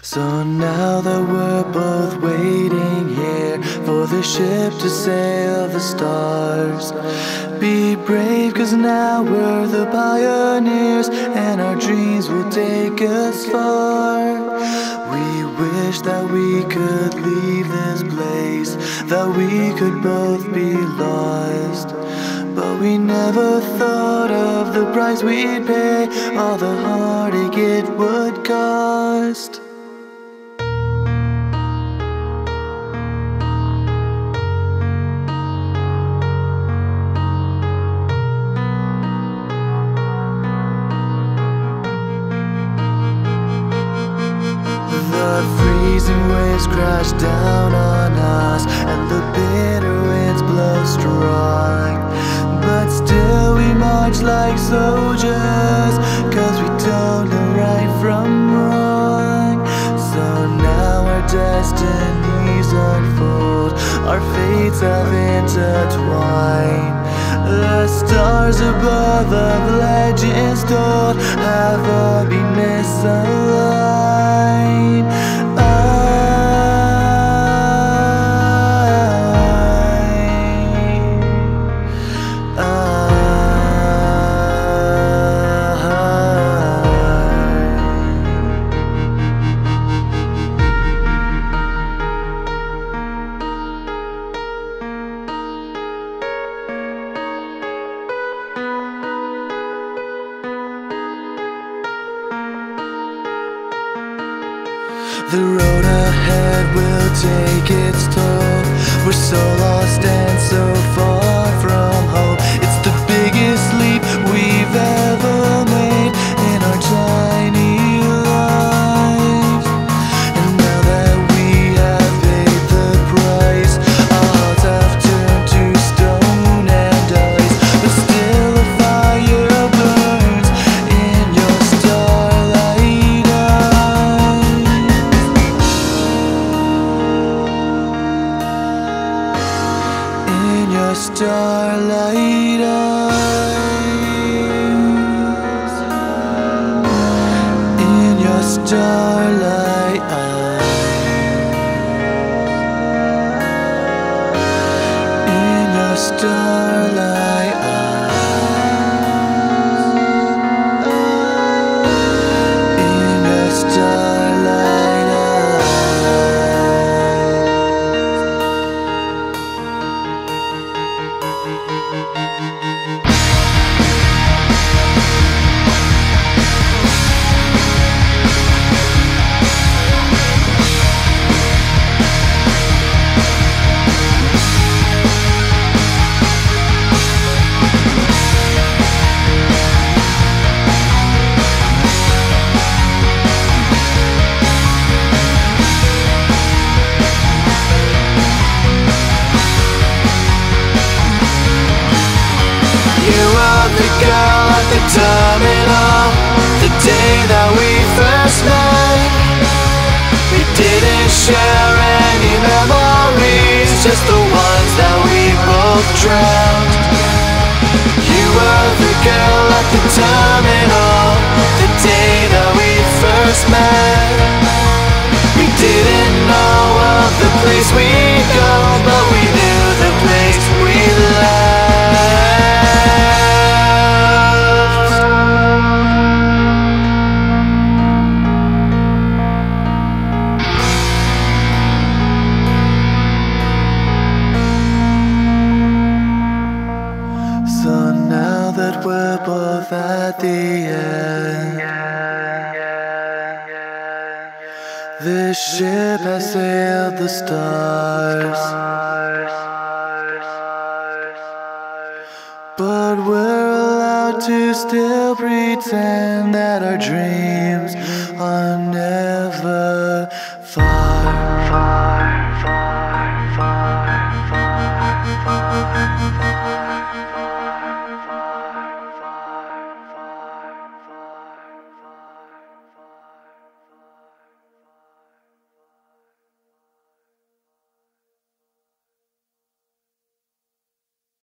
So now that we're both waiting here for the ship to sail the stars, be brave, 'cause now we're the pioneers, and our dreams will take us far. We wish that we could leave this place, that we could both be lost, but we never thought of the price we'd pay, all the heartache it would cost. The freezing waves crash down on us, and the bitter winds blow strong, but still we march like soldiers, 'cause we don't know right from wrong. So now our destinies unfold, our fates have intertwined. The stars above of legends told have all been misaligned. The road ahead will take its toll. We're so lost and so far from home. It's the biggest leap we've ever made in our tiny lives. And now that we have paid the price, our hearts have turned to stone and ice, but still a fire burns in your starlight eyes. In your starlight eyes, in your starlight eyes, in your starlight eyes, in your starlight the girl at the terminal, the day that we first met. We didn't share any memories, just the ones that we both dreamt. You were the girl at the terminal, the day that we first met. We didn't know of the place we'd go, but we knew the place we left. So now that we're both at the end, this ship has sailed the stars, but we're allowed to still pretend that our dreams are never